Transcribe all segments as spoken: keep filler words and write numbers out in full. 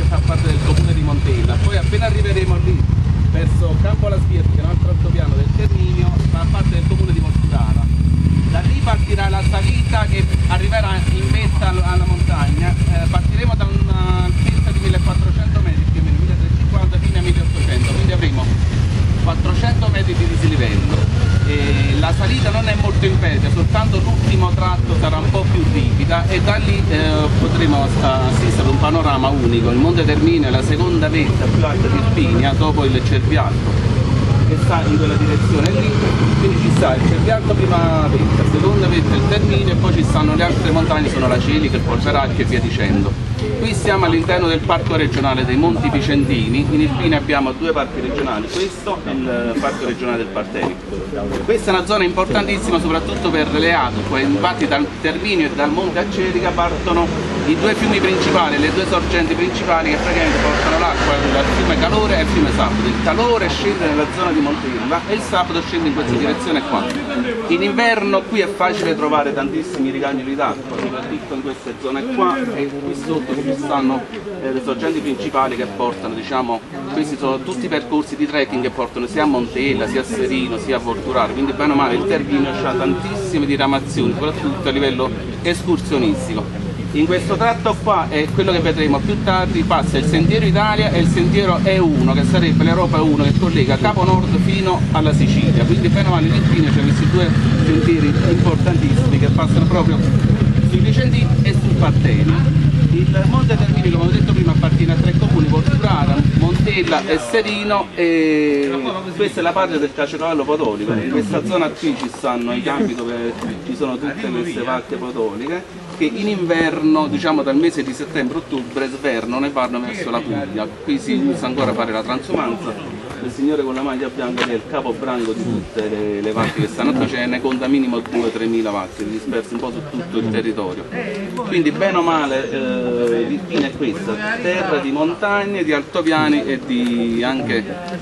fa parte del comune di Montella, poi appena arriveremo lì verso Campo La Spierta, che è un altro altopiano del Terminio, fa parte del comune di Volturara. Da lì partirà la salita che arriverà in vetta alla montagna, eh, partiremo da un'altezza di millequattrocento metri, più o meno milletrecentocinquanta fino a milleottocento, quindi avremo quattrocento metri di dislivello. E la salita non è molto impervia, soltanto l'ultimo tratto sarà un po' più ripida e da lì eh, potremo assistere a un panorama unico. Il Monte Terminio è la seconda vetta più alta di Irpinia dopo il Cervialto, che sta in quella direzione lì, quindi ci sta il Cervialto prima vetta, seconda vetta il Terminio e poi ci stanno le altre montagne, sono la Celica, il Polveracchio e via dicendo. Qui siamo all'interno del parco regionale dei Monti Vicentini, in Irpinia abbiamo due parchi regionali, questo è il parco regionale del Partenico. Questa è una zona importantissima soprattutto per le acque, infatti dal Terminio e dal Monte Accerica partono i due fiumi principali, le due sorgenti principali che praticamente portano l'acqua dal fiume Calore e il fiume Sapdo. Il Calore scende nella zona di Montella e il Sapdo scende in questa direzione qua. In inverno qui è facile trovare tantissimi rigagnoli d'acqua, soprattutto in queste zone qua, e qui sotto ci stanno eh, le sorgenti principali che portano, diciamo, questi sono tutti i percorsi di trekking che portano sia a Montella, sia a Serino, sia a Volturara, quindi bene o male il Terminio ha tantissime diramazioni, soprattutto a livello escursionistico. In questo tratto qua è quello che vedremo più tardi, passa il Sentiero Italia e il Sentiero E uno, che sarebbe l'Europa uno che collega Capo Nord fino alla Sicilia, quindi bene o male in Irpinia c'è questi due sentieri importantissimi che passano proprio sui Vicentini e sul Partenico. Il Monte Terminio, come ho detto prima, appartiene a tre comuni, Volturara, Montella e Serino, e questa è la parte del Cacecavallo Podolico. In questa zona qui ci stanno i campi dove ci sono tutte queste vacche podoliche che in inverno, diciamo dal mese di settembre-ottobre, svernano e vanno verso la Puglia. Qui si usa ancora fare la transumanza. Il signore con la maglia bianca che è il capobranco di tutte le, le vacche che stanno qui, ce ne conta minimo due tre mila vacche disperse un po' su tutto il territorio. Quindi bene o male eh, l'Irpinia è questa, terra di montagne, di altopiani e di anche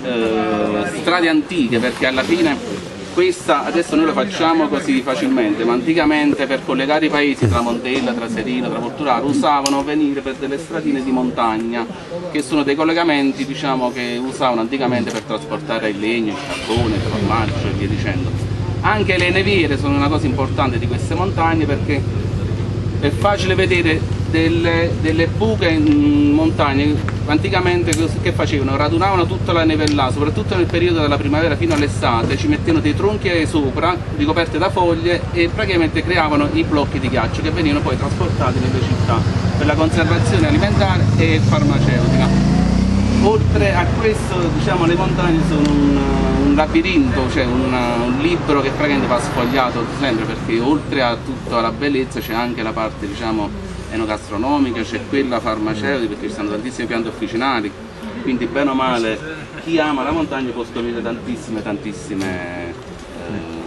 eh, strade antiche, perché alla fine questa adesso noi lo facciamo così facilmente, ma anticamente per collegare i paesi tra Montella, tra Serino, tra Volturara usavano venire per delle stradine di montagna, che sono dei collegamenti, diciamo, che usavano anticamente per trasportare il legno, il carbone, il formaggio e via dicendo. Anche le neviere sono una cosa importante di queste montagne, perché è facile vedere delle, delle buche in montagna. Anticamente che facevano? Radunavano tutta la neve là, soprattutto nel periodo della primavera fino all'estate, ci mettevano dei tronchi sopra, ricoperte da foglie, e praticamente creavano i blocchi di ghiaccio che venivano poi trasportati nelle città per la conservazione alimentare e farmaceutica. Oltre a questo, diciamo, le montagne sono un, un labirinto, cioè un, un libro che praticamente va sfogliato sempre, perché oltre a tutta la bellezza c'è anche la parte, diciamo, enogastronomica, c'è quella farmaceutica, perché ci sono tantissime piante officinali, quindi bene o male chi ama la montagna può scoprire tantissime tantissime eh,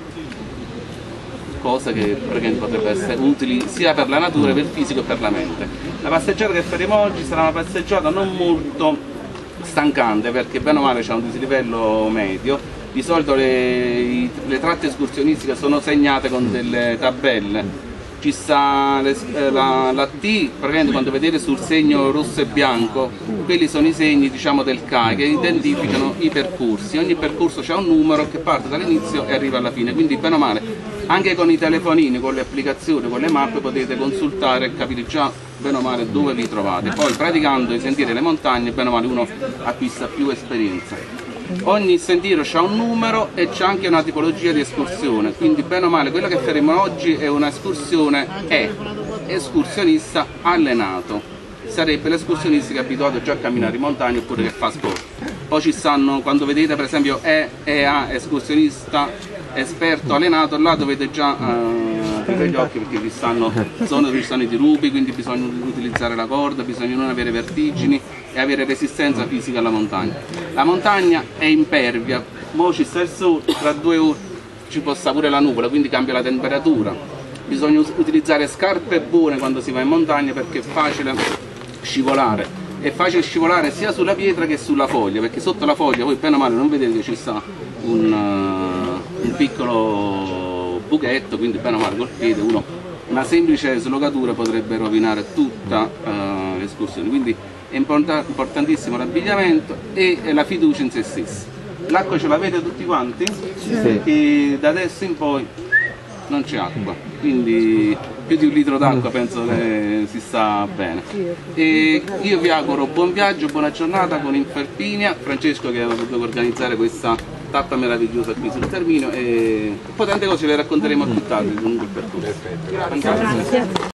cose che potrebbero essere utili sia per la natura, per il fisico che per la mente. La passeggiata che faremo oggi sarà una passeggiata non molto stancante, perché bene o male c'è un dislivello medio. Di solito le, le tratte escursionistiche sono segnate con delle tabelle. Ci sta le, la, la T, praticamente quando vedete sul segno rosso e bianco, quelli sono i segni, diciamo, del C A I che identificano i percorsi. Ogni percorso c'è un numero che parte dall'inizio e arriva alla fine, quindi bene o male anche con i telefonini, con le applicazioni, con le mappe potete consultare e capire già bene o male dove vi trovate. Poi praticando i sentieri e le montagne bene o male uno acquista più esperienza. Ogni sentiero ha un numero e c'è anche una tipologia di escursione, quindi bene o male quella che faremo oggi è un'escursione E, escursionista allenato. Sarebbe l'escursionista che è abituato già a camminare in montagna oppure che fa sport. Poi ci stanno, quando vedete per esempio E, E A, escursionista esperto allenato, là dovete già eh, aprire gli occhi, perché ci stanno zone dove ci stanno i dirupi, quindi bisogna utilizzare la corda, bisogna non avere vertigini e avere resistenza fisica alla montagna. La montagna è impervia, mo ci sta il sole, tra due ore ci possa pure la nuvola, quindi cambia la temperatura. Bisogna utilizzare scarpe buone quando si va in montagna, perché è facile scivolare. È facile scivolare sia sulla pietra che sulla foglia, perché sotto la foglia voi bene o male non vedete che ci sta un, uh, un piccolo buchetto, quindi bene o male col piede uno, una semplice slogatura potrebbe rovinare tutta uh, le escursioni, quindi è importantissimo l'abbigliamento e la fiducia in se stessi. L'acqua ce l'avete tutti quanti? Sì. Perché da adesso in poi non c'è acqua, quindi più di un litro d'acqua penso che si sta bene. E io vi auguro buon viaggio, buona giornata con Infalpinia, Francesco che ha potuto organizzare questa tappa meravigliosa qui sul Terminio, e poi tante cose le racconteremo a più tardi lungo il percorso. Grazie.